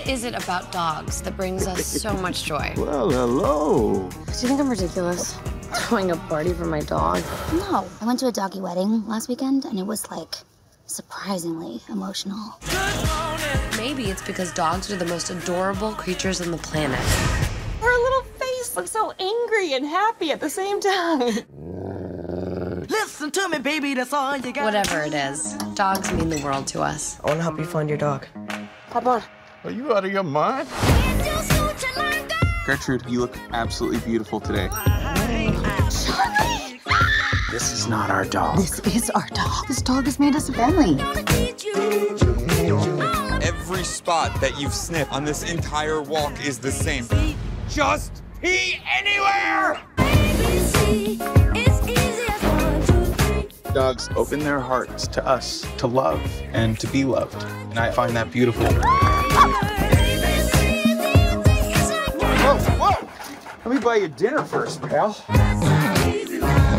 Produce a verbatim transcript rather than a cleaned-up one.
is it about dogs that brings us so much joy? Well, hello. Do you think I'm ridiculous? Throwing a party for my dog? No. I went to a doggy wedding last weekend, and it was, like, surprisingly emotional. Maybe it's because dogs are the most adorable creatures on the planet. Her little face looks so angry and happy at the same time. Listen to me, baby, that's all you got. Whatever it is, dogs mean the world to us. I want to help you find your dog. Hop on. Are you out of your mind? Gertrude, you look absolutely beautiful today. This is not our dog. This is our dog. This dog has made us a family. Every spot that you've sniffed on this entire walk is the same. Just pee anywhere! Dogs open their hearts to us, to love, and to be loved. And I find that beautiful. Whoa, whoa! Let me buy you dinner first, pal.